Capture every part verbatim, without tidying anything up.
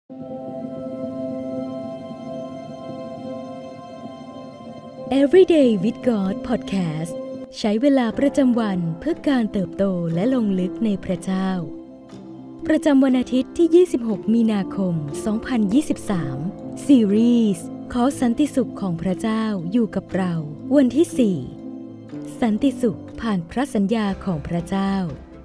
Everyday with God Podcast ใช้เวลาประจำวันเพื่อการเติบโตและลงลึกในพระเจ้าประจำวันอาทิตย์ที่ยี่สิบหกมีนาคมสองพันยี่สิบสามซีรีส์ขอสันติสุขของพระเจ้าอยู่กับเราวันที่สี่สันติสุขผ่านพระสัญญาของพระเจ้า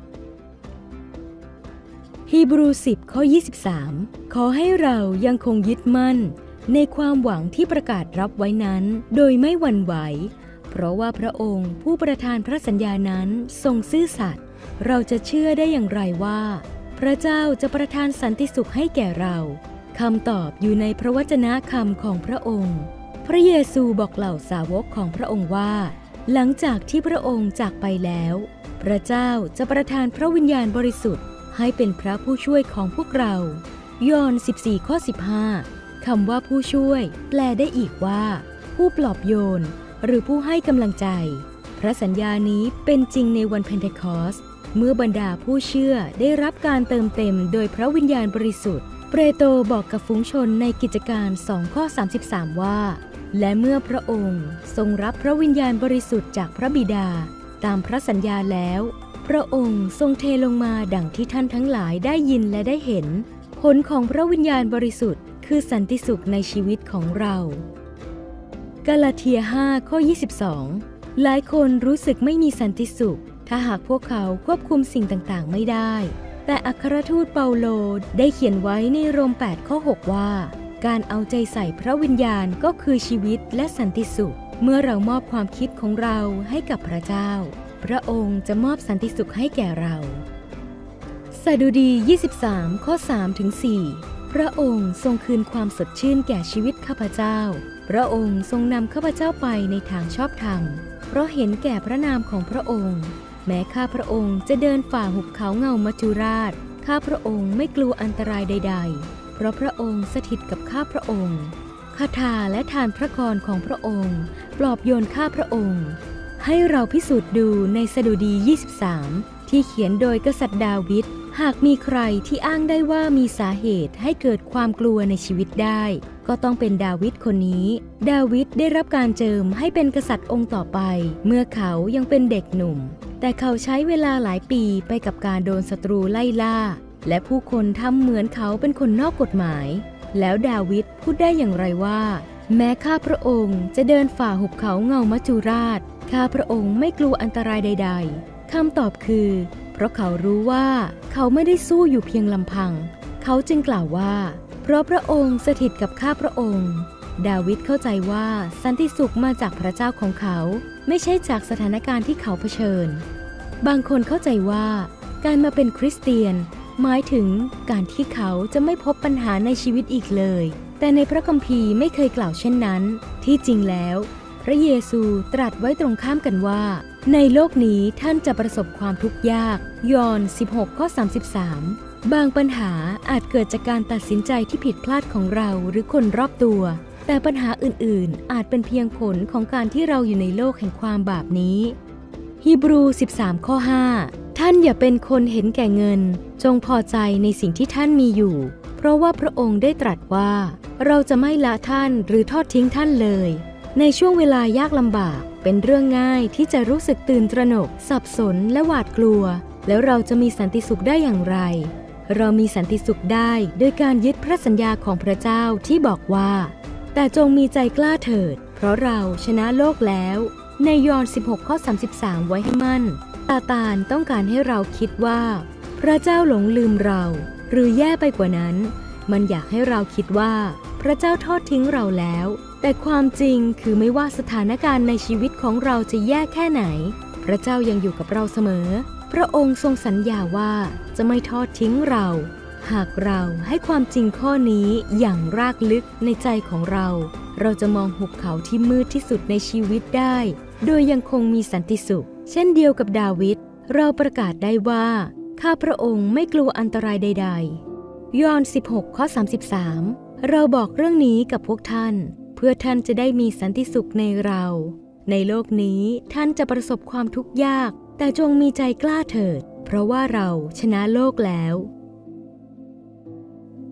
ฮีบรูสิบข้อยี่สิบสามขอให้เรายังคงยึดมั่นในความหวังที่ประกาศรับไว้นั้นโดยไม่หวั่นไหวเพราะว่าพระองค์ผู้ประทานพระสัญญานั้นทรงซื่อสัตย์เราจะเชื่อได้อย่างไรว่าพระเจ้าจะประทานสันติสุขให้แก่เราคำตอบอยู่ในพระวจนะคำของพระองค์พระเยซูบอกเหล่าสาวกของพระองค์ว่าหลังจากที่พระองค์จากไปแล้วพระเจ้าจะประทานพระวิญญาณบริสุทธิ์ให้เป็นพระผู้ช่วยของพวกเรายอห์นสิบสี่ข้อสิบห้าคำว่าผู้ช่วยแปลได้อีกว่าผู้ปลอบโยนหรือผู้ให้กำลังใจพระสัญญานี้เป็นจริงในวันเพนเทคอสต์เมื่อบรรดาผู้เชื่อได้รับการเติมเต็มโดยพระวิญญาณบริสุทธิ์เปโตรบอกกับฝูงชนในกิจการสองข้อสามสิบสามว่าและเมื่อพระองค์ทรงรับพระวิญญาณบริสุทธิ์จากพระบิดาตามพระสัญญาแล้วพระองค์ทรงเทลงมาดังที่ท่านทั้งหลายได้ยินและได้เห็นผลของพระวิญญาณบริสุทธิ์คือสันติสุขในชีวิตของเรากาลาเทียห้าข้อยี่สิบสองหลายคนรู้สึกไม่มีสันติสุขถ้าหากพวกเขาควบคุมสิ่งต่างๆไม่ได้แต่อัครทูตเปาโลได้เขียนไว้ในโรมแปดข้อหกว่าการเอาใจใส่พระวิญญาณก็คือชีวิตและสันติสุขเมื่อเรามอบความคิดของเราให้กับพระเจ้าพระองค์จะมอบสันติสุขให้แก่เราสดุดียี่สิบสามข้อสามถึงสี่พระองค์ทรงคืนความสดชื่นแก่ชีวิตข้าพเจ้าพระองค์ทรงนำข้าพเจ้าไปในทางชอบธรรมเพราะเห็นแก่พระนามของพระองค์แม้ข้าพระองค์จะเดินฝ่าหุบเขาเงามัจจุราชข้าพระองค์ไม่กลัวอันตรายใดๆเพราะพระองค์สถิตกับข้าพระองค์คาถาและทานพระกรของพระองค์ปลอบโยนข้าพระองค์ให้เราพิสูจน์ดูในสดุดียี่สิบสามที่เขียนโดยกษัตริย์ดาวิดหากมีใครที่อ้างได้ว่ามีสาเหตุให้เกิดความกลัวในชีวิตได้ก็ต้องเป็นดาวิดคนนี้ดาวิดได้รับการเจิมให้เป็นกษัตริย์องค์ต่อไปเมื่อเขายังเป็นเด็กหนุ่มแต่เขาใช้เวลาหลายปีไปกับการโดนศัตรูไล่ล่าและผู้คนทำเหมือนเขาเป็นคนนอกกฎหมายแล้วดาวิดพูดได้อย่างไรว่าแม้ข้าพระองค์จะเดินฝ่าหุบเขาเงามัจจุราชข้าพระองค์ไม่กลัวอันตรายใดๆคำตอบคือเพราะเขารู้ว่าเขาไม่ได้สู้อยู่เพียงลำพังเขาจึงกล่าวว่าเพราะพระองค์สถิตกับข้าพระองค์ดาวิดเข้าใจว่าสันติสุขมาจากพระเจ้าของเขาไม่ใช่จากสถานการณ์ที่เขาเผชิญบางคนเข้าใจว่าการมาเป็นคริสเตียนหมายถึงการที่เขาจะไม่พบปัญหาในชีวิตอีกเลยแต่ในพระคัมภีร์ไม่เคยกล่าวเช่นนั้นที่จริงแล้วพระเยซูตรัสไว้ตรงข้ามกันว่าในโลกนี้ท่านจะประสบความทุกข์ยากยอห์นสิบหกข้อสามสิบสามบางปัญหาอาจเกิดจากการตัดสินใจที่ผิดพลาดของเราหรือคนรอบตัวแต่ปัญหาอื่นๆอาจเป็นเพียงผลของการที่เราอยู่ในโลกแห่งความบาปนี้ฮีบรูสิบสามข้อห้าท่านอย่าเป็นคนเห็นแก่เงินจงพอใจในสิ่งที่ท่านมีอยู่เพราะว่าพระองค์ได้ตรัสว่าเราจะไม่ละท่านหรือทอดทิ้งท่านเลยในช่วงเวลายากลำบากเป็นเรื่องง่ายที่จะรู้สึกตื่นตระหนกสับสนและหวาดกลัวแล้วเราจะมีสันติสุขได้อย่างไรเรามีสันติสุขได้โดยการยึดพระสัญญาของพระเจ้าที่บอกว่าแต่จงมีใจกล้าเถิดเพราะเราชนะโลกแล้วในยอห์นสิบหกข้อสามสิบสามไว้ให้มั่นซาตานต้องการให้เราคิดว่าพระเจ้าหลงลืมเราหรือแย่ไปกว่านั้นมันอยากให้เราคิดว่าพระเจ้าทอดทิ้งเราแล้วแต่ความจริงคือไม่ว่าสถานการณ์ในชีวิตของเราจะแย่แค่ไหนพระเจ้ายังอยู่กับเราเสมอพระองค์ทรงสัญญาว่าจะไม่ทอดทิ้งเราหากเราให้ความจริงข้อนี้อย่างรากลึกในใจของเราเราจะมองหุบเขาที่มืดที่สุดในชีวิตได้โดยยังคงมีสันติสุขเช่นเดียวกับดาวิดเราประกาศได้ว่าข้าพระองค์ไม่กลัวอันตรายใดๆยอห์นสิบหกข้อสามสิบสามเราบอกเรื่องนี้กับพวกท่านเพื่อท่านจะได้มีสันติสุขในเราในโลกนี้ท่านจะประสบความทุกข์ยากแต่จงมีใจกล้าเถิดเพราะว่าเราชนะโลกแล้ว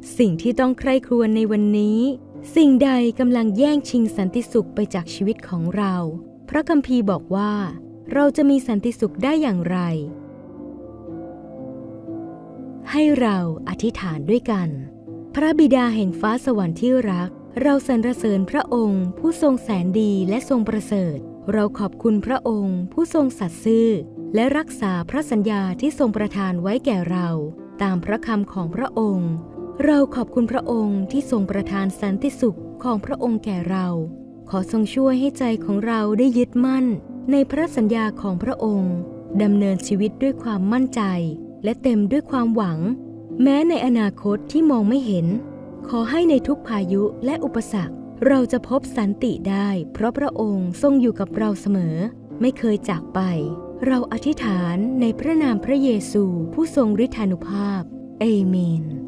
สิ่งที่ต้องใคร่ครวญในวันนี้สิ่งใดกำลังแย่งชิงสันติสุขไปจากชีวิตของเราพระคัมภีร์บอกว่าเราจะมีสันติสุขได้อย่างไรให้เราอธิษฐานด้วยกันพระบิดาแห่งฟ้าสวรรค์ที่รักเราสรรเสริญพระองค์ผู้ทรงแสนดีและทรงประเสริฐเราขอบคุณพระองค์ผู้ทรงสัตย์ซื่อและรักษาพระสัญญาที่ทรงประทานไว้แก่เราตามพระคำของพระองค์เราขอบคุณพระองค์ที่ทรงประทานสันติสุขของพระองค์แก่เราขอทรงช่วยให้ใจของเราได้ยึดมั่นในพระสัญญาของพระองค์ดำเนินชีวิตด้วยความมั่นใจและเต็มด้วยความหวังแม้ในอนาคตที่มองไม่เห็นขอให้ในทุกพายุและอุปสรรคเราจะพบสันติได้เพราะพระองค์ทรงอยู่กับเราเสมอไม่เคยจากไปเราอธิษฐานในพระนามพระเยซูผู้ทรงฤทธานุภาพเอเมน